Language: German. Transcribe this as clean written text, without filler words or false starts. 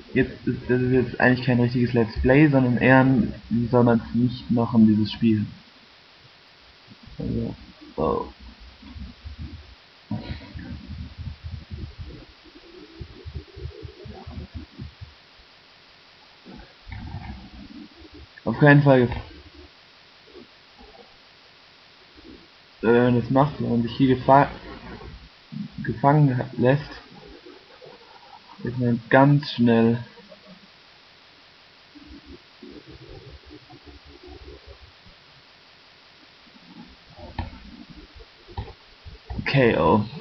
Das ist jetzt eigentlich kein richtiges Let's Play, sondern eher ein, wie soll man es nicht machen, dieses Spiel. Also, so. Auf keinen Fall, wenn man das macht, wenn man sich hier gefangen lässt, ist man ganz schnell KO.